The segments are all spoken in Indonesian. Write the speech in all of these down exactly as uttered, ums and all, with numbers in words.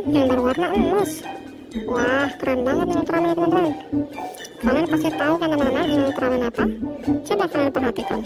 yang berwarna emas. Wah, keren banget nih Ultraman teman-teman. Kalian pasti tahu kan teman-teman ini Ultraman apa? Coba kalian perhatikan.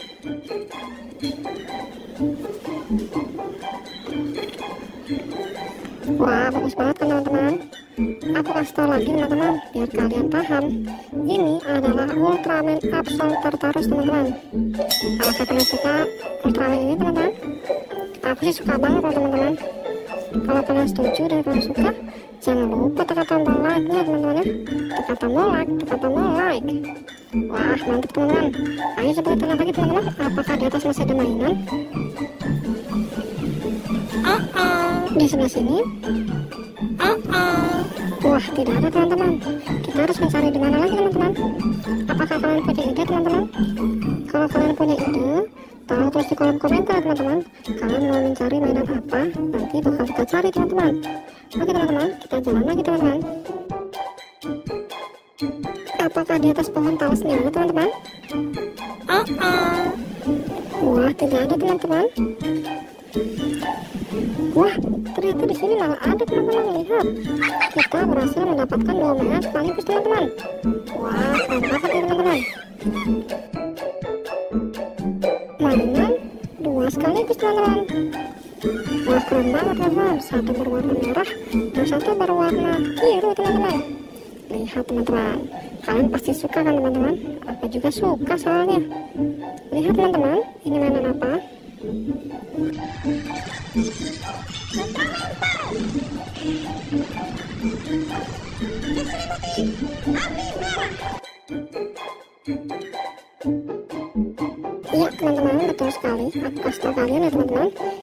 Wah, bagus banget kan teman-teman. Aku kasih tahu lagi teman-teman biar kalian paham. Ini adalah Ultraman Absol Tartarus teman-teman. Apakah kalian suka Ultraman ini teman-teman? Aku sih suka banget teman-teman. Kalau kalian setuju dan kalian suka, jangan lupa tekan tombol like nya teman-teman ya. Tekan tombol like, tekan tombol like. Wah, mantap teman-teman. Ayo coba kita lihat lagi teman-teman. Apakah di atas masih ada mainan? Oh oh. Di sebelah sini. Oh oh. Wah, tidak ada teman-teman. Kita harus mencari di mana lagi teman-teman. Apakah kalian punya ide teman-teman? Kalau kalian punya ide, tolong tulis di kolom komentar teman-teman. Kalian mau mencari mainan apa? Nanti bakal kita cari teman-teman. Oke teman-teman, kita jalan lagi teman-teman. Apakah di atas pohon talasnya ada teman-teman? Oh oh. Wah, tidak ada teman-teman. Wah, ternyata di sini malah ada teman-teman. Lihat, kita berhasil mendapatkan dua mainan sekaligus teman-teman. Wah, keren banget ya teman-teman. Mainan dua sekaligus teman-teman. Wah, keren banget teman-teman. Satu berwarna merah dan satu berwarna biru teman-teman. Lihat teman-teman, kalian pasti suka kan teman-teman? Aku juga suka soalnya. Lihat teman-teman, ini mainan apa? Iya teman-teman, betul sekali. Aku kasih tahu kalian ya teman-teman,